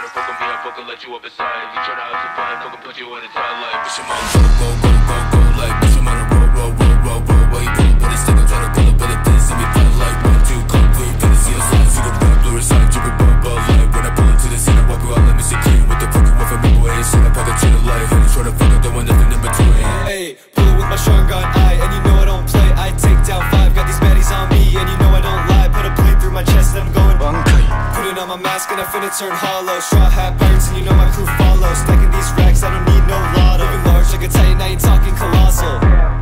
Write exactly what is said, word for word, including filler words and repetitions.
tryna fuck with me, I fucking let you up inside. You tryna have some fun, fucking put you in a tie like bitch, I'm on go, go, go, go, go, like bitch, I'm on a roll, roll, roll, roll, roll. Why you pull, but it's still tryna pull up, but it didn't see me fight like one, two, come clean, finna see us live. See the rap, blue inside, dripping ball, ball, like when I pull into the scene, I walk you out, let me see clean. What the fuck you want from me, boy, ain't shit, I pack a chin of life. And you tryna fuck up, don't want nothing in between. Hey, pull it with my strong gun, eye, and you know I don't play. I take down five, got these baddies on me, and you know I don't lie. Put a blade through my chest, and I'm going putting on my mask, and I finna turn hollow. Straw hat burns, and you know my crew follows. Stacking these racks, I don't need no lotto. Living large like a titan, I ain't talking colossal.